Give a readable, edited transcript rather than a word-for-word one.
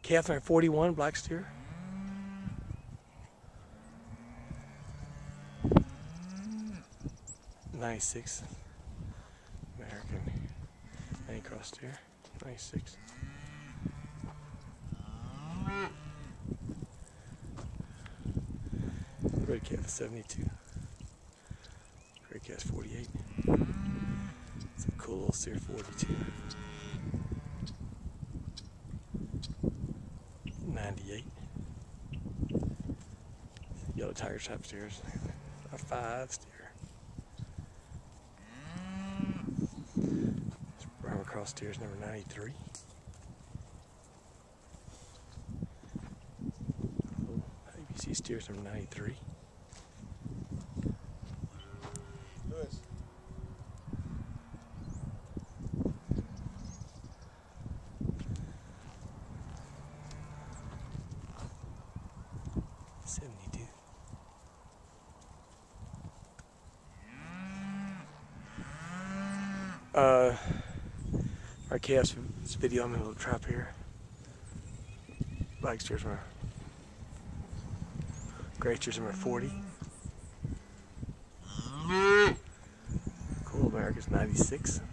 Calves number 41, black steer. '96 American main cross steer. '96. Red calf 72. Red calf 48. Some cool little steer 42. 98. Yellow tiger type steers. A 5 steer. Brown cross steers number 93. ABC steers number 93. Lewis. Our calves video, I'm in a little trap here. Black steers are gray steers are 40. Cool America's 96.